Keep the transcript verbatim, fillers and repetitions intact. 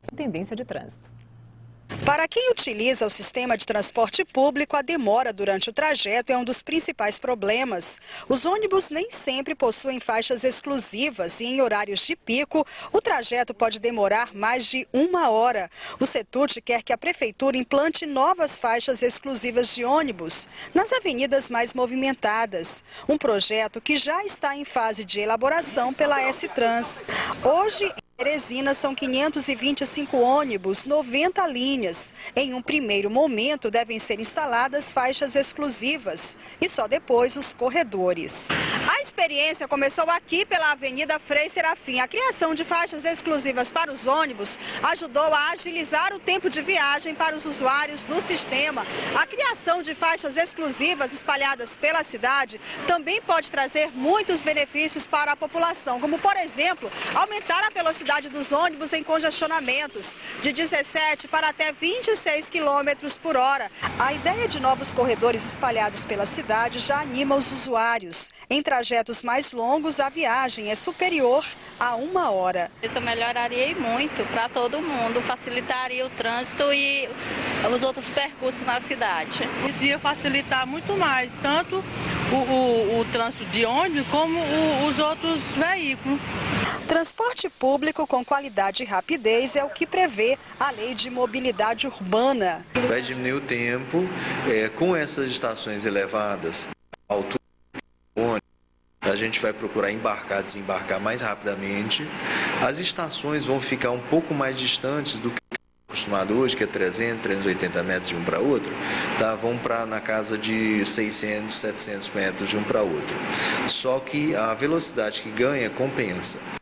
Tendência de trânsito. Para quem utiliza o sistema de transporte público, a demora durante o trajeto é um dos principais problemas. Os ônibus nem sempre possuem faixas exclusivas e em horários de pico, o trajeto pode demorar mais de uma hora. O Setut quer que a Prefeitura implante novas faixas exclusivas de ônibus nas avenidas mais movimentadas. Um projeto que já está em fase de elaboração pela S-Trans. Hoje, em Teresina são quinhentos e vinte e cinco ônibus, noventa linhas. Em um primeiro momento devem ser instaladas faixas exclusivas e só depois os corredores. A experiência começou aqui pela Avenida Frei Serafim. A criação de faixas exclusivas para os ônibus ajudou a agilizar o tempo de viagem para os usuários do sistema. A criação de faixas exclusivas espalhadas pela cidade também pode trazer muitos benefícios para a população, como, por exemplo, aumentar a velocidade dos ônibus em congestionamentos de dezessete para até vinte e seis quilômetros por hora. A ideia de novos corredores espalhados pela cidade já anima os usuários. Em trajetos mais longos, a viagem é superior a uma hora. Isso melhoraria muito para todo mundo, facilitaria o trânsito e os outros percursos na cidade. Isso ia facilitar muito mais, tanto o, o, o trânsito de ônibus como o, os outros veículos. Transporte público com qualidade e rapidez é o que prevê a Lei de Mobilidade Urbana. Vai diminuir o tempo, é, com essas estações elevadas, a altura do ônibus, a gente vai procurar embarcar, desembarcar mais rapidamente. As estações vão ficar um pouco mais distantes do que acostumado hoje, que é trezentos, trezentos e oitenta metros de um para outro, tá? Vão para na casa de seiscentos, setecentos metros de um para outro. Só que a velocidade que ganha compensa.